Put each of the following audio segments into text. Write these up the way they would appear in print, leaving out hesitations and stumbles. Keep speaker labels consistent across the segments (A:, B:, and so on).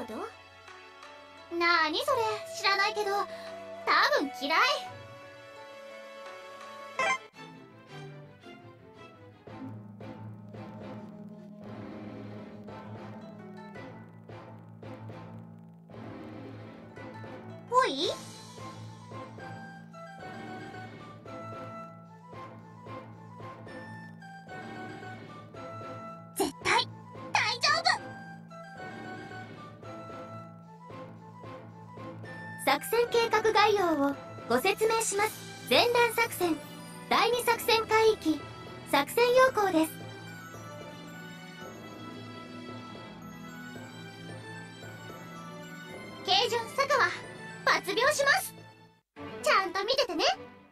A: ことなーにそれ、知らないけど多分嫌い。ぽい？絶対大丈夫。作戦計画概要をご説明します。前段作戦第2作戦海域作戦要項です。軽順佐川発表します。ちゃんと見ててね。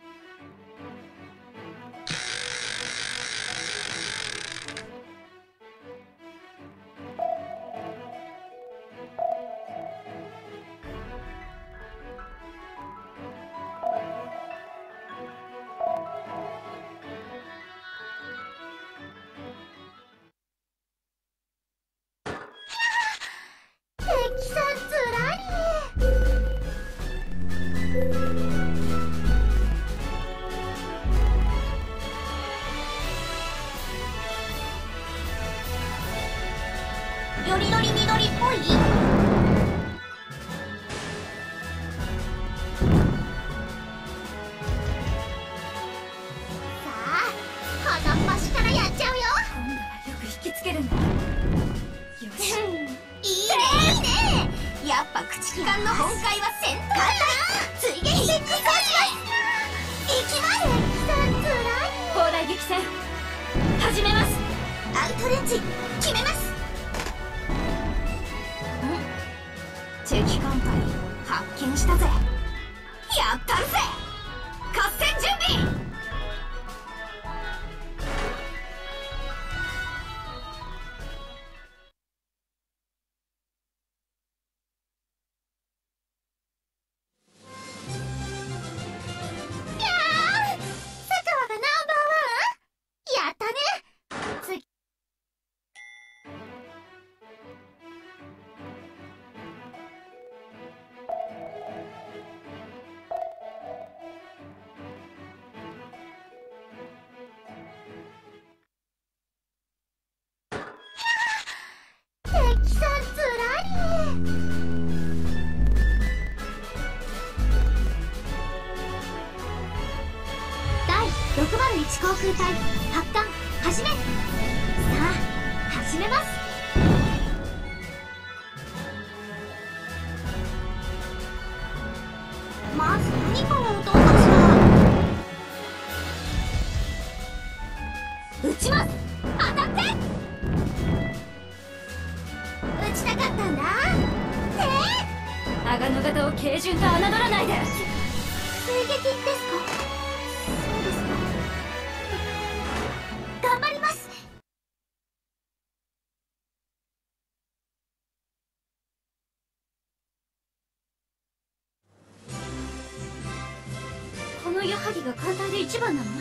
A: 敵さんつらり。よりどりみどりっぽい？さあ片っ端からやっちゃうよ。
B: 今度はよく引きつけるんだ。よし。
A: いいねいいね。やっぱ駆逐艦の本懐は戦闘だな。ついでに行きます。敵さんつらい。
B: 砲台撃戦始めます。
A: アウトレンジ決めます。
B: 敵艦隊発見したぜ。
A: やったるぜ。合戦準備。やー、佐川がナンバーワン。やったね。次。敵さんつらり。第601航空隊発艦始め。さあ始めます。まず何から撃とうかしら。撃ちます。当たって。撃ちたかったんだ。
B: 長野型を軽順と侮らないで。
A: 追撃ですか？そうですか。頑張ります。
B: この矢作が艦隊で一番なの？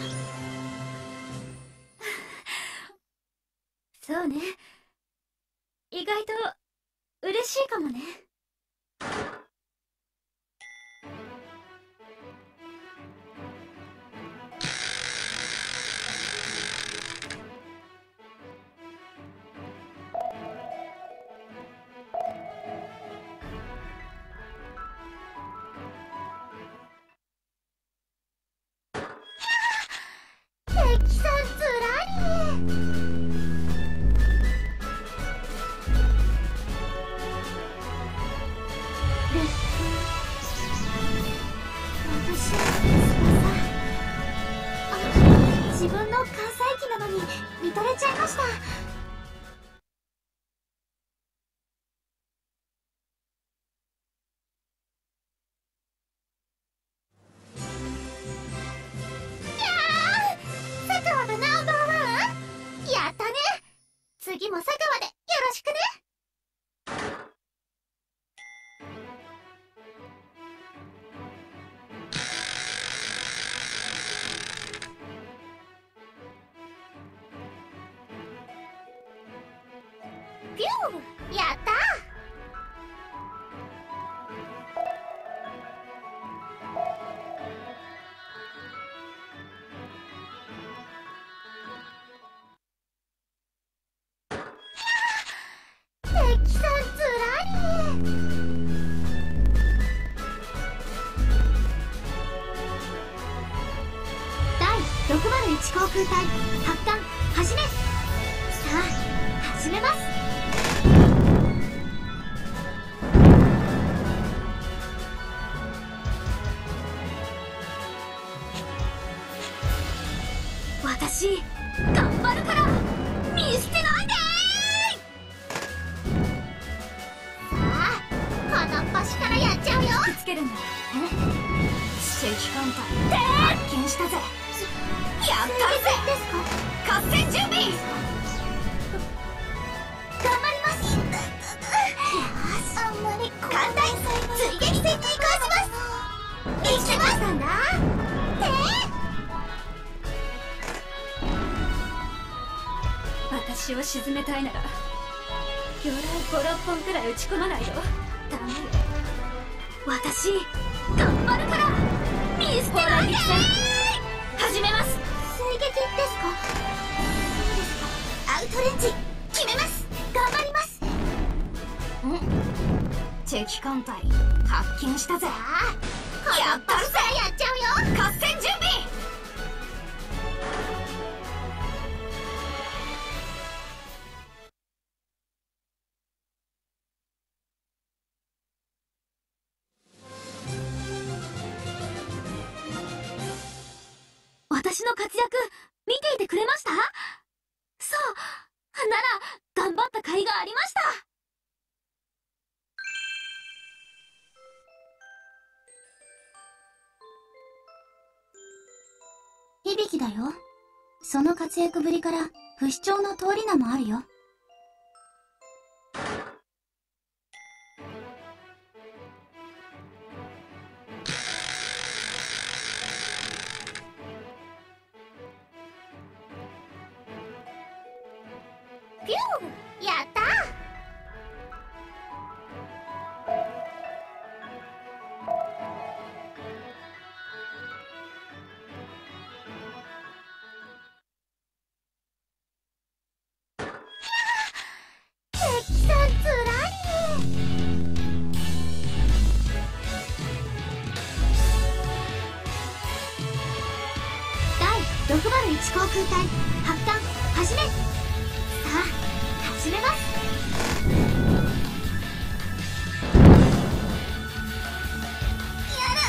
B: そうね。意外と嬉しいかもね。
A: 敵さんつらり。私自分の関西機なのに見とれちゃいました。佐川がナンバーワン。やったね。次も佐川でよろしくね。ピュー、やった。 601航空隊発艦始め。さあ始めます。私頑張るから見捨てないでー。さあ片っ端からやっちゃうよ。
B: くっつけるんだ。
A: 敵艦隊発見したぜ。やったぜ。ですか。合戦準備。頑張ります。よし、あんまり艦隊追撃戦に移行します。生きてましたんだ。
B: 私を沈めたいなら魚雷5、6本くらい撃ち込まないとダメよ。
A: 私頑張るから見捨てないでー。
B: 始めます。
A: 追撃ですか。そうですか。アウトレンジ決めます。頑張ります。敵艦隊発見したぜ。やったるぜ。やっちゃうよ。合戦準備。
B: 私の活躍見ていてくれました？そう、なら頑張った甲斐がありました。
A: 響だよ。その活躍ぶりから不死鳥の通り名もあるよ。ピュー、やったー。敵さんつらい。第601航空隊発艦始め。さあ始めます。やだ、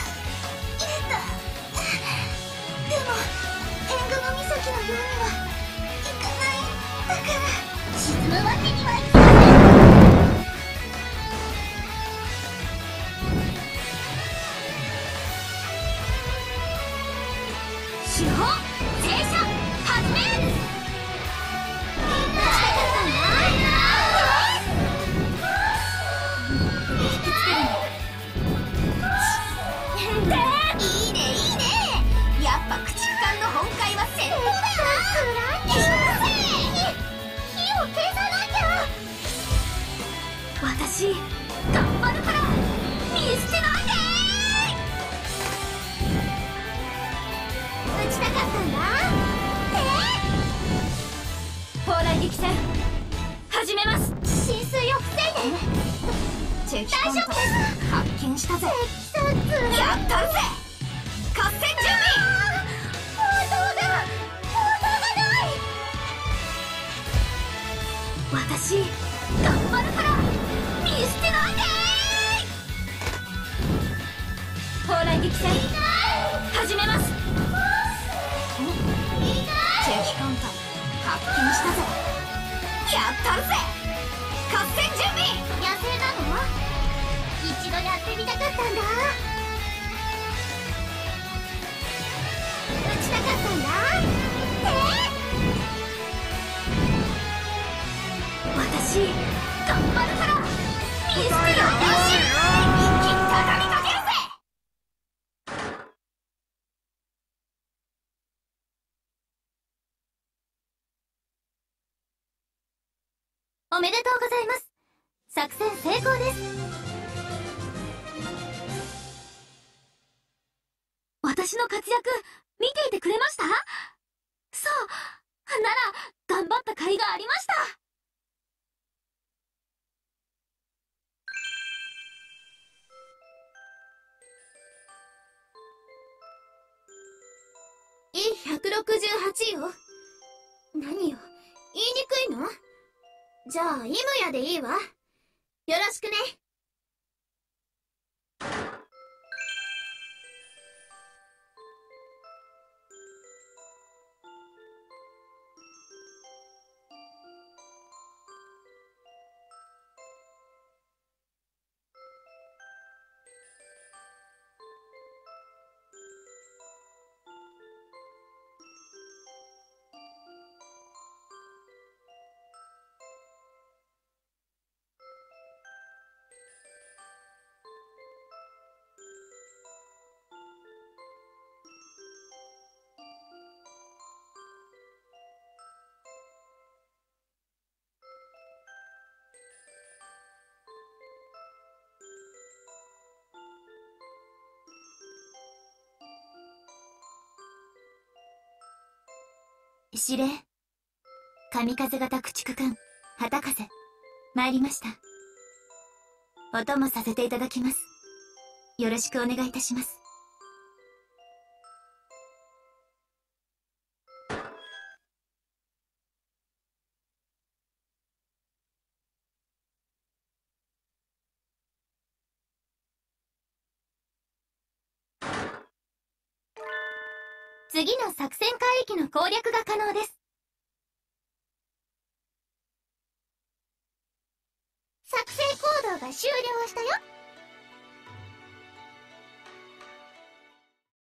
A: でも天狗の岬のようにはいかない。だから沈むわけにはいきません。手法停車始め。いいねいいね。やっぱ駆逐艦の本懐は戦闘だな。火を消さなきゃ。私頑張るから見捨てないでー。撃ちたかったんだ。
B: 砲雷撃戦始めます。
A: 浸水を防いで。
B: 敵
A: 大丈夫です。
B: 発見したぜ。
A: 敵さんつらい。
B: やったるぜ。合戦準備。
A: 砲塔がない。
B: 私頑張るから見捨てないでー。砲雷撃戦始めます。敵艦隊発見したぜ。やったるぜ。合戦準備。
A: 野生なの？一度やってみたかったんだ。撃ちたかったんだ。
B: 私頑張るから見捨てないでー。一気に畳みかけるぜ。
A: おめでとうございます。作戦成功です。
B: 私の活躍見ていてくれました？そう、なら頑張った甲斐がありました。
A: い 168よ。何よ、言いにくいの？じゃあイムヤでいいわ。よろしくね。
B: 司令、神風型駆逐艦旗風参りました。お供させていただきます。よろしくお願いいたします。次の作戦海域の攻略が可能です。
A: 作戦行動が終了したよ。